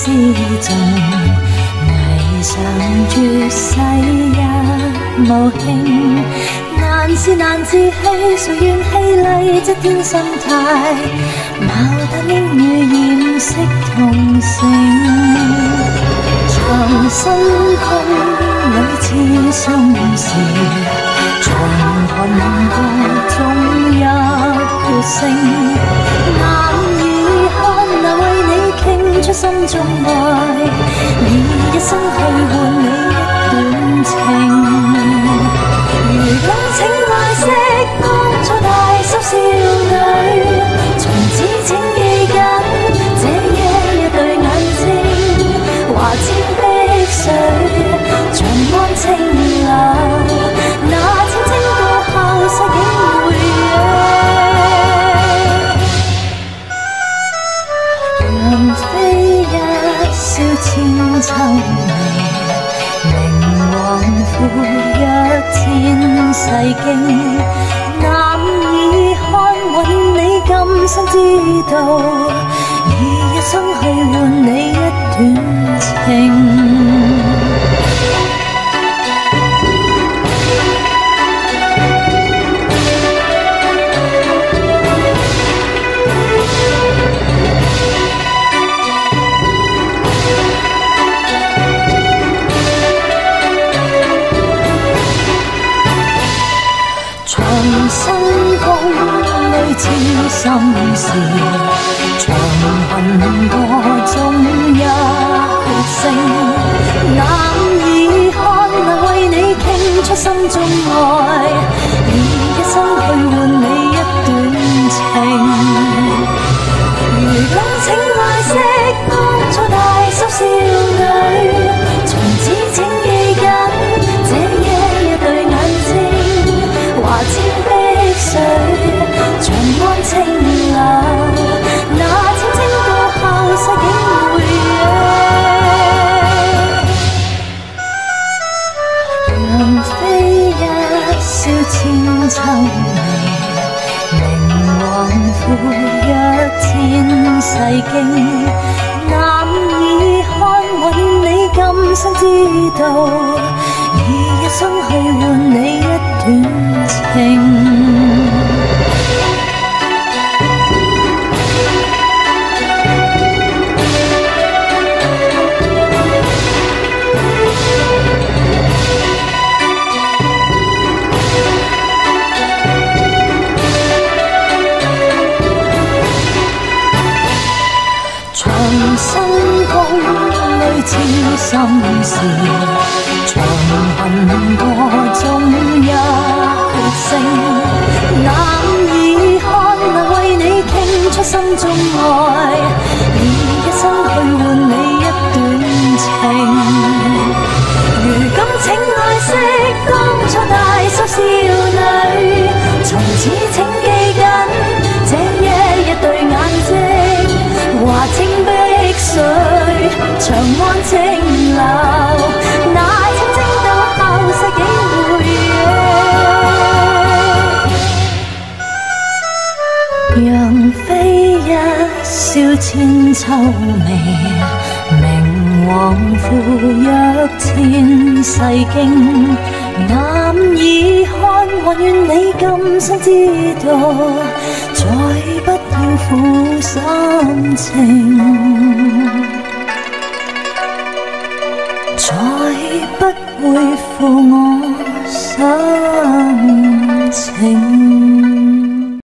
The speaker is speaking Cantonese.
思尽，霓裳絕世一無輕。難是難自棄，誰願氣麗這天生態？牡丹應與艷色同城。長新宮裏似心事，長裙歌中一撥聲。難以看，難為你傾出心中愛，以一生去換你一段情。如今請愛惜當初大手少女，從此請記緊這一對眼睛，華千碧水長安清流，那青青過後世景回憶。楊妃一笑千秋味，明皇傅若千世經，難以看允你今生知道，以一生去換你一段情。長新宮裏似心事，長裙歌中一撥聲。難以看，難為你傾出心中愛，以一生去換你一段情。如今請愛惜當初大手少女，從此請記緊這一對眼睛，華千碧水長安清流，那青青過後世景回憶。楊妃一笑千秋味，明皇傅若千世經，難以看允你今生知道，以一生去換你一段情。長新宮裏似心事，長裙歌中一撥聲。難以看，難為你傾出心中愛，以一生去換你一段情。如今請愛惜當初大手少女，從此請記緊這一對眼睛，華清碧水長安清流，那青青到後世景回憶。楊妃一笑千秋味，明皇傅若千世經，難以看還願你今生知道，再不要負心情，再不會負我心情。